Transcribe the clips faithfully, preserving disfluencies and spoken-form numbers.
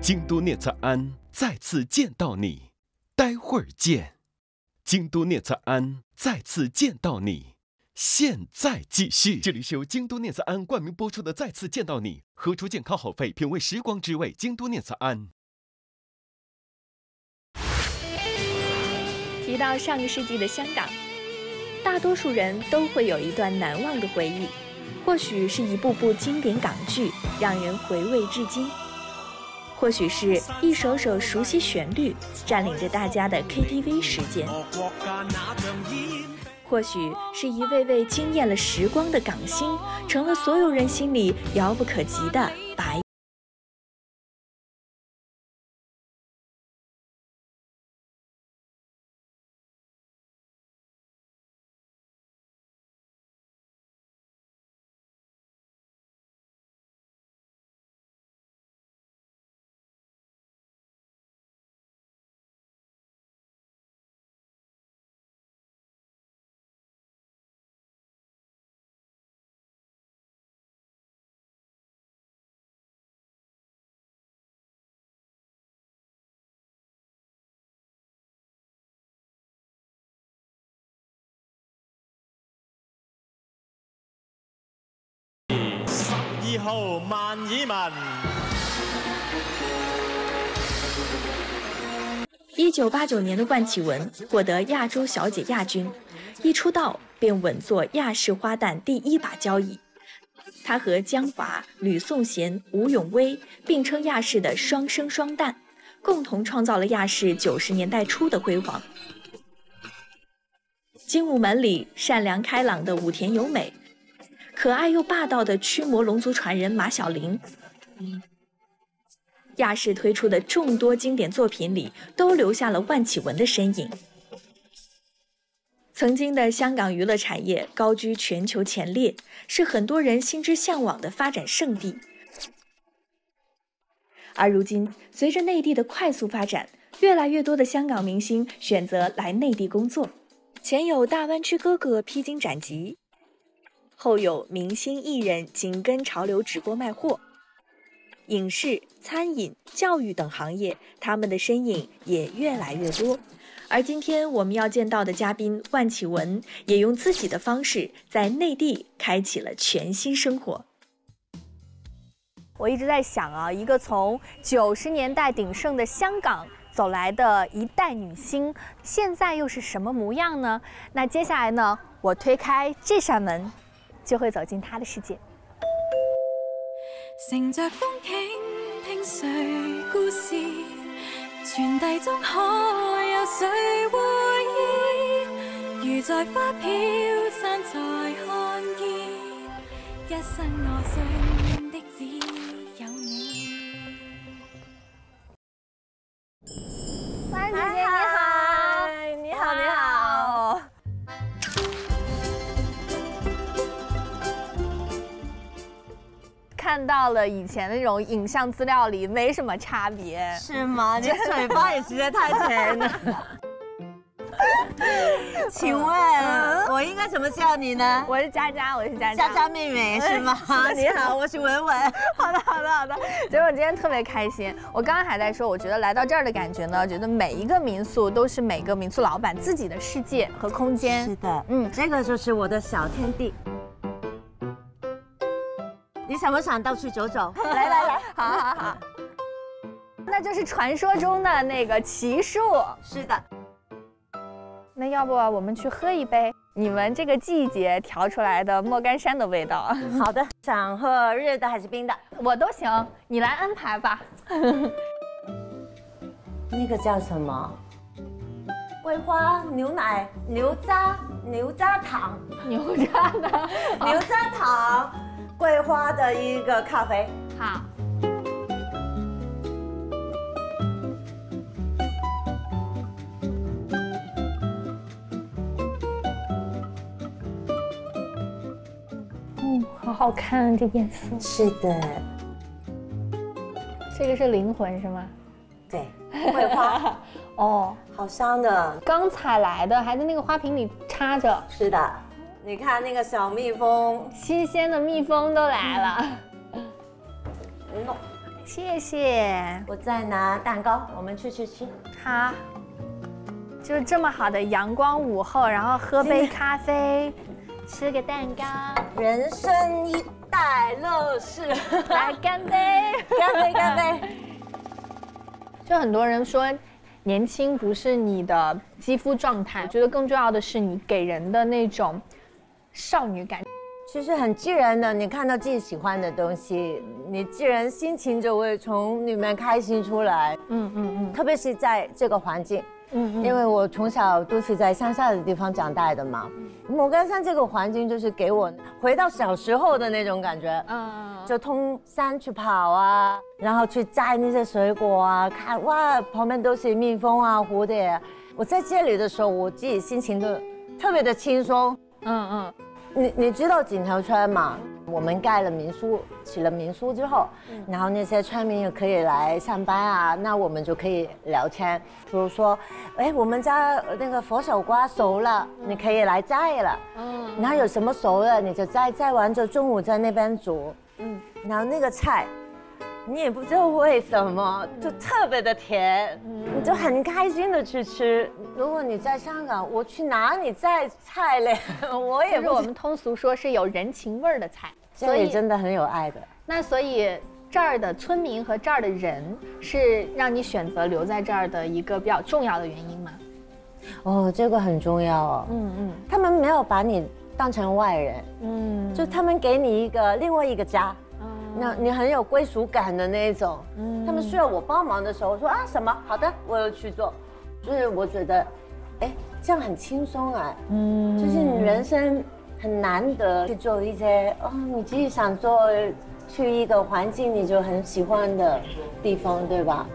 京都念慈庵再次见到你，待会儿见。京都念慈庵再次见到你，现在继续。这里是由京都念慈庵冠名播出的《再次见到你》，喝出健康好肺，品味时光之味。京都念慈庵。 提到上个世纪的香港，大多数人都会有一段难忘的回忆，或许是一部部经典港剧，让人回味至今。 或许是一首首熟悉旋律占领着大家的 K T V 时间，或许是一位位惊艳了时光的港星，成了所有人心里遥不可及的白。 二號萬綺雯。 一九八九年的万绮雯获得亚洲小姐亚军，一出道便稳坐亚视花旦第一把交椅。她和江华、吕颂贤、吴永威并称亚视的双生双旦，共同创造了亚视九十年代初的辉煌。精武门里善良开朗的武田由美。 可爱又霸道的驱魔龙族传人马晓玲，亚视推出的众多经典作品里，都留下了万绮雯的身影。曾经的香港娱乐产业高居全球前列，是很多人心之向往的发展圣地。而如今，随着内地的快速发展，越来越多的香港明星选择来内地工作，前有大湾区哥哥披荆斩棘。 后有明星艺人紧跟潮流直播卖货，影视、餐饮、教育等行业，他们的身影也越来越多。而今天我们要见到的嘉宾万绮雯，也用自己的方式在内地开启了全新生活。我一直在想啊，一个从九十年代鼎盛的香港走来的一代女星，现在又是什么模样呢？那接下来呢，我推开这扇门。 就會走進他的世界。 乘着風景聽誰故事，傳遞中可有誰會意？如在花飄散才看見，一生我信的只有你。 萬姐姐你好，你好你好。 看到了以前那种影像资料里没什么差别， 是吗？你嘴巴也实在太甜了。请问，我应该怎么叫你呢？ 我是佳佳，我是佳佳， 佳佳妹妹是吗？你好，我是文文。 好的，好的，好的。结果我今天特别开心。我刚刚还在说，我觉得来到这儿的感觉呢，觉得每一个民宿都是每个民宿老板自己的世界和空间。 是的，嗯，这个就是我的小天地。 你想不想到处走走？ 来来来，好好好。那就是传说中的那个奇树。 是的。 那要不我们去喝一杯你们这个季节调出来的莫干山的味道？ 好的。想喝热的还是冰的？ 我都行，你来安排吧。 那个叫什么？桂花牛奶、牛轧、牛轧糖、 牛轧的牛轧糖。 桂花的一个咖啡， 好。嗯，好好看啊，这颜色。 是的。 这个是灵魂是吗？ 对，桂花。 哦， 好香的。 刚采来的，还在那个花瓶里插着。 是的。 你看那个小蜜蜂， 新鲜的蜜蜂都来了。 嗯， 谢谢。 我再拿蛋糕，我们去吃吃。 好，就这么好的阳光午后，然后喝杯咖啡，吃个蛋糕， 人生一大乐事， 来干杯！ 干杯干杯！ 就很多人说，年轻不是你的肌肤状态，我觉得更重要的是你给人的那种少女感。 其实很自然的，你看到自己喜欢的东西，你自然心情就会从里面开心出来。 嗯嗯嗯， 特别是在这个环境， 嗯嗯， 因为我从小都是在乡下的地方长大的嘛，牡丹山这个环境就是给我回到小时候的那种感觉。嗯，就通山去跑啊，然后去摘那些水果啊，看哇，旁边都是蜜蜂啊、蝴蝶。我在这里的时候，我自己心情都特别的轻松。嗯嗯。你你知道锦头村吗？我们盖了民宿，起了民宿之后，嗯、然后那些村民也可以来上班啊，那我们就可以聊天，比如说，哎，我们家那个佛手瓜熟了，嗯、你可以来摘了，嗯，然后有什么熟了你就摘，摘完就中午在那边煮，嗯，然后那个菜。你也不知道为什么，就特别的甜，你就很开心的去吃。如果你在香港，我去哪里摘菜嘞？我也不。 我们通俗说是有人情味儿的菜， 所以真的很有爱的。 那所以这儿的村民和这儿的人是让你选择留在这儿的一个比较重要的原因吗？ 哦，这个很重要哦。嗯嗯，他们没有把你当成外人，嗯，就他们给你一个另外一个家。那你很有归属感的那一种，嗯，他们需要我帮忙的时候，我说啊什么好的，我要去做，就是我觉得，哎，这样很轻松啊，嗯，就是你人生很难得去做一些哦，你自己想做，去一个环境你就很喜欢的地方，对吧？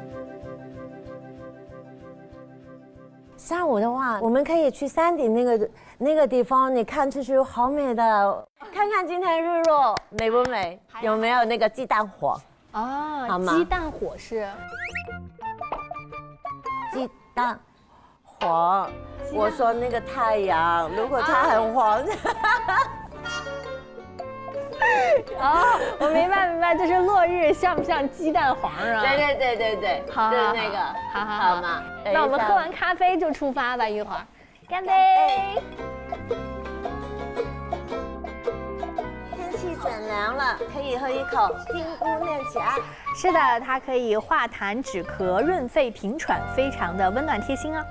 下午的话，我们可以去山顶那个那个地方，你看出去好美的，看看今天日落美不美，有没有那个鸡蛋黄？ 哦，好吗？鸡蛋火是鸡蛋黄，我说那个太阳，如果它很黄。 哦，我明白明白，就是落日像不像鸡蛋黄啊？ 对对对对对， 好， 就是那个， 好好好嘛。那我们喝完咖啡就出发吧，一会儿，干杯！ 天气转凉了，可以喝一口金菇念起来。 是的，它可以化痰止咳、润肺平喘，非常的温暖贴心啊。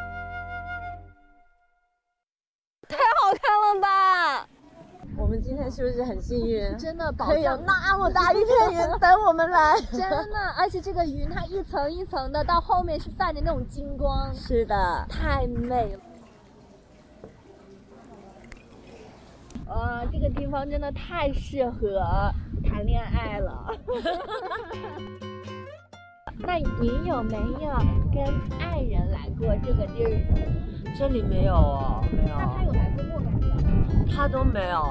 太好看了吧！ 我们今天是不是很幸运？ 真的， 可以有那么大一片云等我们来。 真的，而且这个云它一层一层的，到后面是泛着那种金光。 是的， 太美了。哇，这个地方真的太适合谈恋爱了。那您有没有跟爱人来过这个地儿？ 这里没有哦，没有。 那他有来过莫干山？ 他都没有。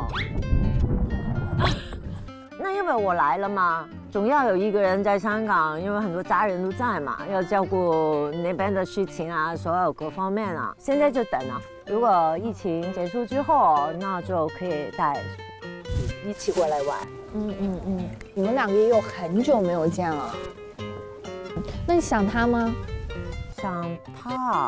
那因为我来了嘛，总要有一个人在香港，因为很多家人都在嘛，要照顾那边的事情啊，所有各方面啊。现在就等了，如果疫情结束之后，那就可以带一起过来玩。 嗯嗯嗯，你们两个也有很久没有见了。那你想他吗？ 想他。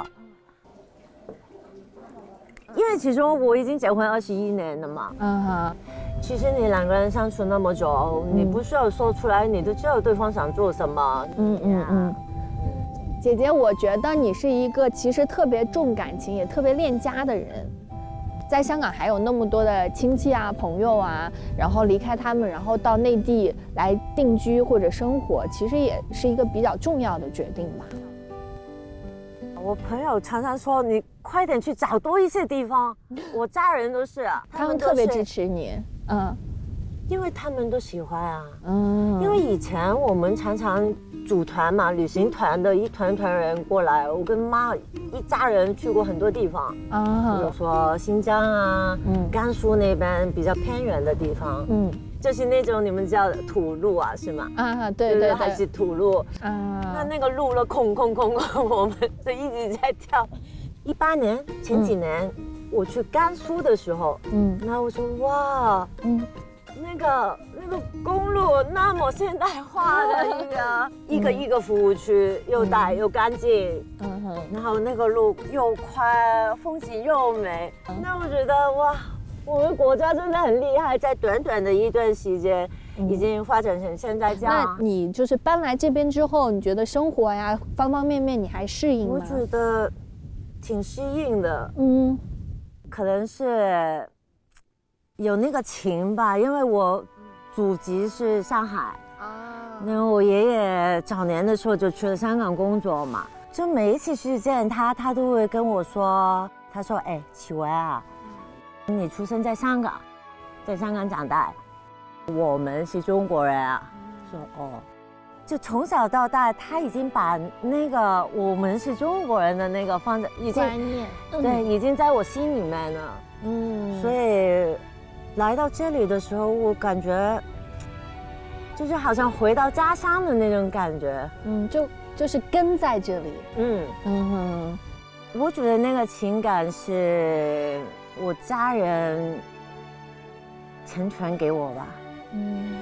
因为其实我已经结婚二十一年了嘛，嗯哼，其实你两个人相处那么久，嗯、你不需要说出来，你都知道对方想做什么。嗯嗯嗯。 姐姐，我觉得你是一个其实特别重感情，也特别恋家的人。在香港还有那么多的亲戚啊、朋友啊，然后离开他们，然后到内地来定居或者生活，其实也是一个比较重要的决定吧。 我朋友常常说你快点去找多一些地方，我家人都是， 他们特别支持你，嗯， 因为他们都喜欢啊，嗯，因为以前我们常常组团嘛，旅行团的一团团人过来，我跟妈一家人去过很多地方，啊，比如说新疆啊，嗯，甘肃那边比较偏远的地方，嗯。就是那种你们叫土路啊，是吗？ 啊，对对对， 还是土路啊。那那个路了空空空空，我们就一直在跳。一八年前几年、嗯、我去甘肃的时候，嗯，那我说哇，嗯， 那个那个公路那么现代化的一个一个一个服务区，又大又干净，嗯哼，然后那个路又宽，风景又美，那我觉得哇，我们国家真的很厉害，在短短的一段时间已经发展成现在这样。 那你就是搬来这边之后，你觉得生活呀方方面面你还适应吗？ 我觉得挺适应的， 嗯， 可能是。有那个情吧，因为我祖籍是上海啊，然后我爷爷早年的时候就去了香港工作嘛，就每一次去见他，他都会跟我说，他说：“哎，启文啊，你出生在香港，在香港长大，我们是中国人啊。”说哦，就从小到大，他已经把那个我们是中国人的那个放在已经观念， 对，已经在我心里面了。嗯，所以。来到这里的时候，我感觉就是好像回到家乡的那种感觉。 嗯，就就是根在这里。嗯嗯哼，我觉得那个情感是我家人承传给我吧。嗯。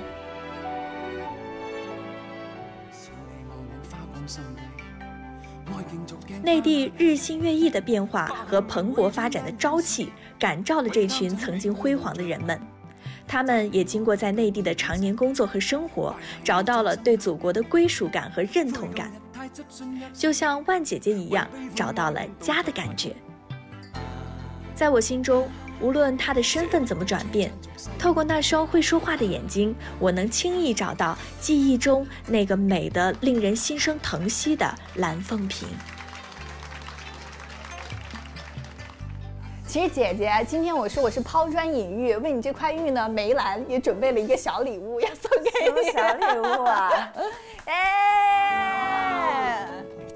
内地日新月异的变化和蓬勃发展的朝气，感召了这群曾经辉煌的人们。他们也经过在内地的常年工作和生活，找到了对祖国的归属感和认同感，就像万姐姐一样，找到了家的感觉。在我心中，无论她的身份怎么转变，透过那双会说话的眼睛，我能轻易找到记忆中那个美得令人心生疼惜的蓝凤萍。 其实姐姐，今天我说我是抛砖引玉，为你这块玉呢，梅兰也准备了一个小礼物要送给你。 什么小礼物啊？哎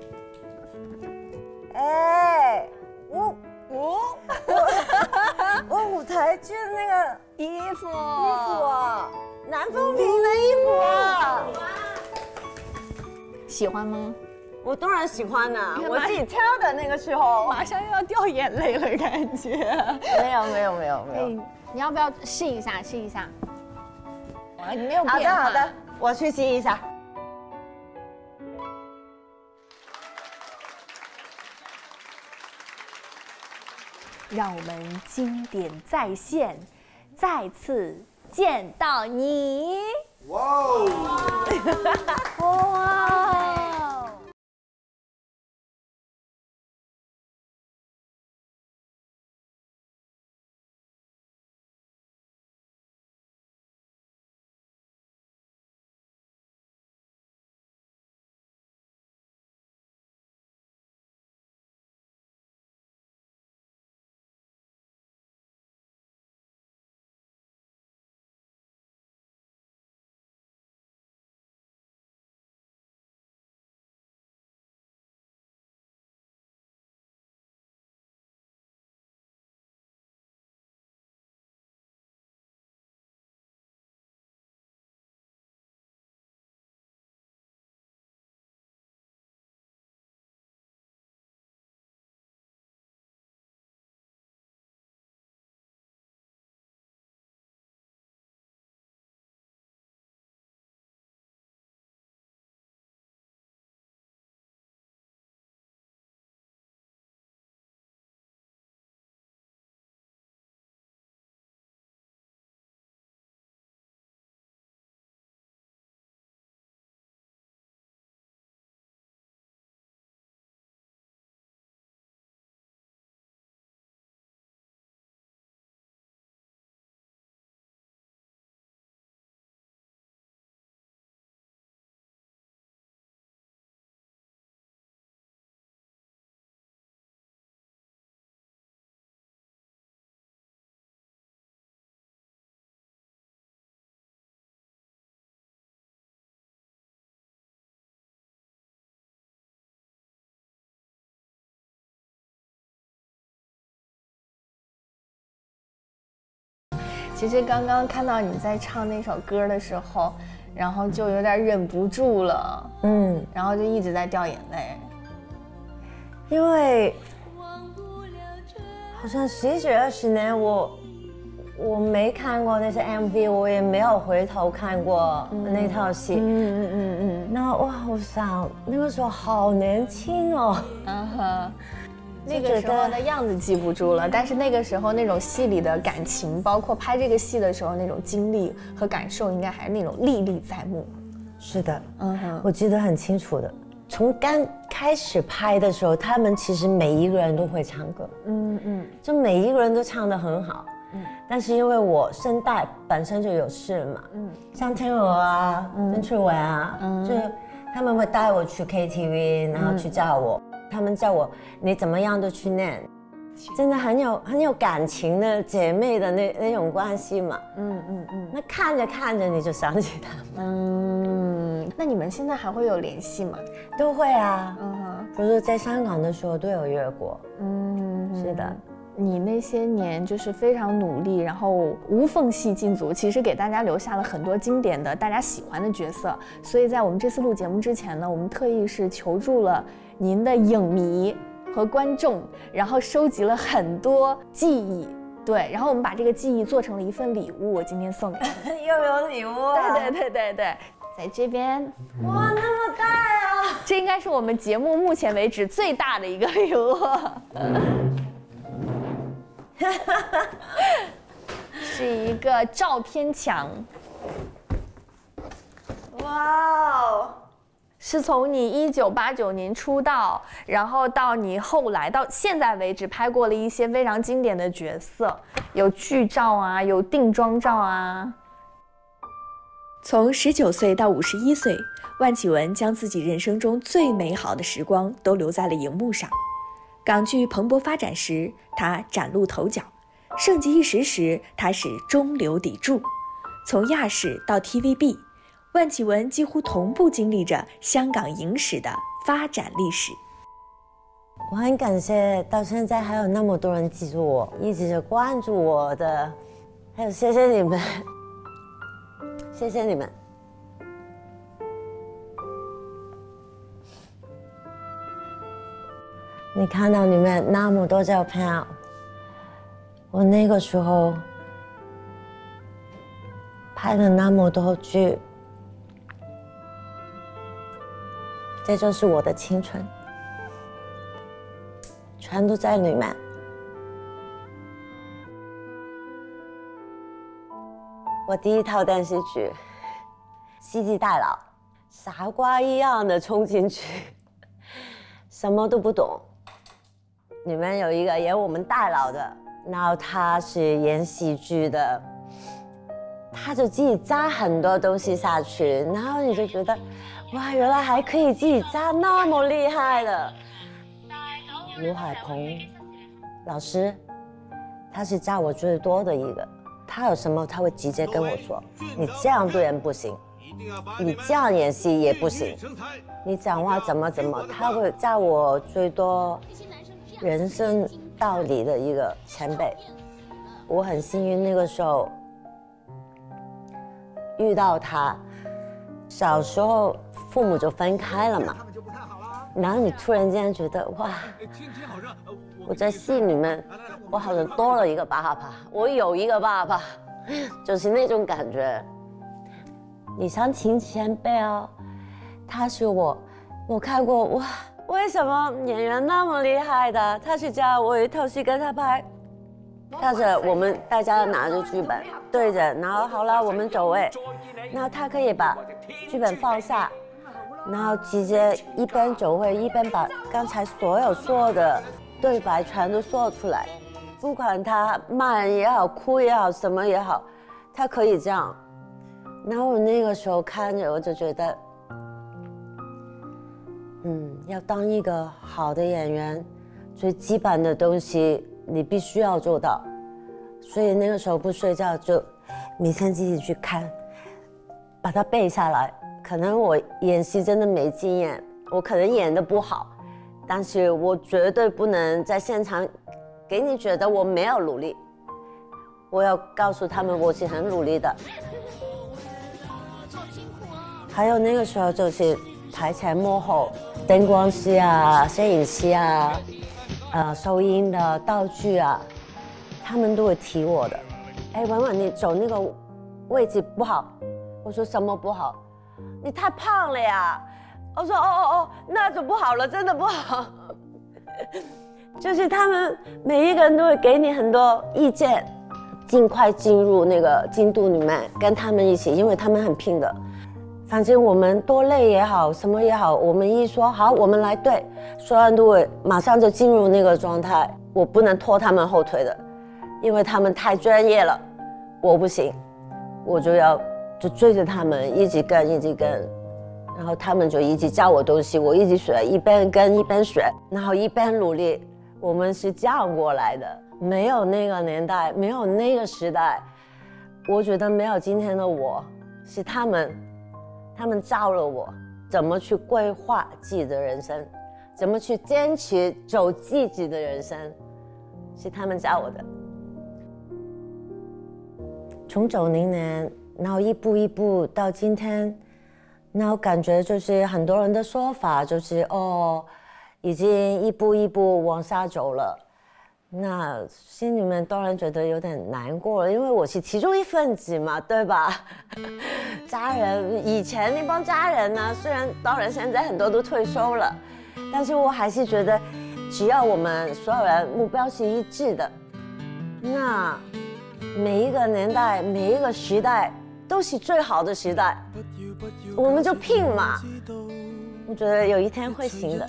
哎，我我我我舞台剧的那个衣服衣服啊，蓝凤萍的衣服啊， 喜欢吗？ 我当然喜欢啦，我自己挑的那个时候， 马上又要掉眼泪了，感觉。 没有没有没有没有， 你要不要试一下？试一下。你没有变。 好的好的，我去试一下。 让我们经典再现，再次见到你。哇哦！哇！其实刚刚看到你在唱那首歌的时候，然后就有点忍不住了，嗯，然后就一直在掉眼泪， 因为好像十几二十年我我没看过那些 M V， 我也没有回头看过那套戏。嗯嗯嗯嗯。那哇，我想那个时候好年轻哦。嗯哼。 那个时候的样子记不住了，但是那个时候那种戏里的感情，包括拍这个戏的时候那种经历和感受，应该还是那种历历在目。 是的，嗯哼，我记得很清楚的。从刚开始拍的时候，他们其实每一个人都会唱歌，嗯嗯，就每一个人都唱得很好。嗯，但是因为我声带本身就有事嘛，嗯，像天鹅啊、邓萃雯啊，嗯，就他们会带我去 K T V， 然后去叫我。他们叫我，你怎么样都去念，真的很有很有感情的姐妹的那那种关系嘛。嗯嗯嗯。那看着看着你就想起他们。 嗯，那你们现在还会有联系吗？ 都会啊。嗯哼。不是在香港的时候都有约过。嗯，是的。 你那些年就是非常努力，然后无缝隙进组，其实给大家留下了很多经典的大家喜欢的角色。所以在我们这次录节目之前呢，我们特意是求助了您的影迷和观众，然后收集了很多记忆，对，然后我们把这个记忆做成了一份礼物，我今天送给你。 又有礼物啊！ 对对对对对，在这边。 哇，那么大呀！ 这应该是我们节目目前为止最大的一个礼物。是一个照片墙。哇哦！是从你一九八九年出道，然后到你后来到现在为止拍过了一些非常经典的角色，有剧照啊，有定妆照啊。 从十九岁到五十一岁，万绮雯将自己人生中最美好的时光都留在了荧幕上。港剧蓬勃发展时，她崭露头角；盛极一时时，她是中流砥柱。从亚视到 T V B， 万绮雯几乎同步经历着香港影史的发展历史。 我很感谢到现在还有那么多人记住我，一直关注我的，还有谢谢你们，谢谢你们。你看到你们那么多照片，我那个时候拍了那么多剧，这就是我的青春，全都在里面。我第一套电视剧《希冀代劳》，傻瓜一样的冲进去，什么都不懂。里面有一个演我们代劳的，然后他是演喜剧的，他就自己加很多东西下去，然后你就觉得，哇，原来还可以自己加那么厉害的。卢海鹏老师，他是加我最多的一个，他有什么他会直接跟我说，你这样对人不行，你这样演戏也不行，你讲话怎么怎么，他会加我最多人生道理的一个前辈。我很幸运那个时候遇到他，小时候父母就分开了嘛，然后你突然间觉得哇，我在戏里面我好像多了一个爸爸，我有一个爸爸，就是那种感觉。李商晴前辈哦，他是我我看过哇，为什么演员那么厉害的？他是叫我有一套戏跟他拍，他是我们大家拿着剧本对着，然后好了我们走位，然后他可以把剧本放下，然后直接一边走位一边把刚才所有说的对白全都说出来，不管他骂人也好，哭也好，什么也好，他可以这样。然后我那个时候看着我就觉得，嗯，要当一个好的演员，最基本的东西你必须要做到。所以那个时候不睡觉，就每天自己去看，把它背下来。可能我演戏真的没经验，我可能演得不好，但是我绝对不能在现场给你觉得我没有努力。我要告诉他们我是很努力的。还有那个时候就是台前幕后，灯光师啊、摄影师啊、呃收音的道具啊，他们都会提我的。 哎，文文，你走那个位置不好。我说什么不好？你太胖了呀。我说哦哦哦，那就不好了，真的不好。就是他们每一个人都会给你很多意见，尽快进入那个进度里面，跟他们一起，因为他们很拼的。反正我们多累也好，什么也好，我们一说好，我们来对，所有人都会马上就进入那个状态。我不能拖他们后腿的，因为他们太专业了，我不行，我就要就追着他们一直跟一直跟。然后他们就一直教我东西，我一直学，一边跟一边学，然后一边努力。我们是这样过来的，没有那个年代，没有那个时代，我觉得没有今天的我，是他们，他们教了我怎么去规划自己的人生，怎么去坚持走自己的人生，是他们教我的。从九零年，然后一步一步到今天。那我感觉就是很多人的说法就是哦，已经一步一步往下走了，那心里面当然觉得有点难过了，因为我是其中一份子嘛，对吧？家人以前那帮家人呢，虽然当然现在很多都退休了，但是我还是觉得，只要我们所有人目标是一致的，那每一个年代每一个时代都是最好的时代，我们就拼嘛！我觉得有一天会行的。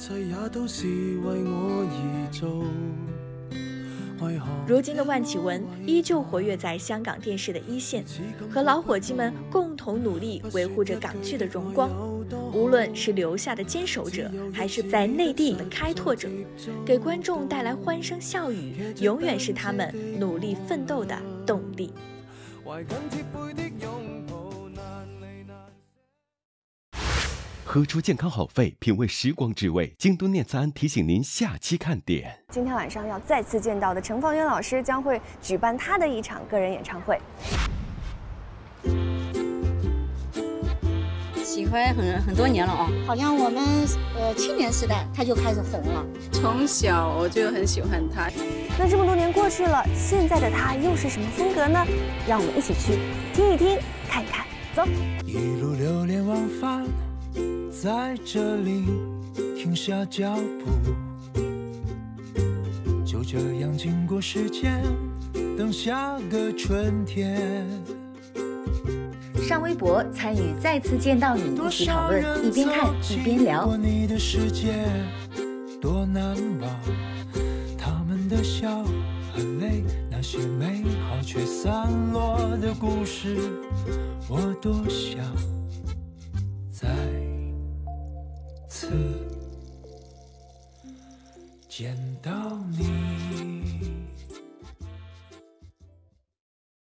如今的万绮雯依旧活跃在香港电视的一线，和老伙计们共同努力维护着港剧的荣光。无论是留下的坚守者，还是在内地的开拓者，给观众带来欢声笑语，永远是他们努力奋斗的动力。 喝出健康好肺，品味时光之味。京都念慈庵提醒您下期看点。 今天晚上要再次见到的陈放渊老师将会举办他的一场个人演唱会。 喜欢很很多年了啊，好像我们呃七年时代他就开始红了。 从小我就很喜欢他。 那这么多年过去了，现在的他又是什么风格呢？让我们一起去听一听，看一看，走。 一路流连忘返。在这里停下脚步，就这样经过时间，等下个春天。 上微博参与再次见到你一起讨论，一边看一边聊。 你的世界多难忘，他们的笑和泪，那些美好却散落的故事，我多想再次见到你。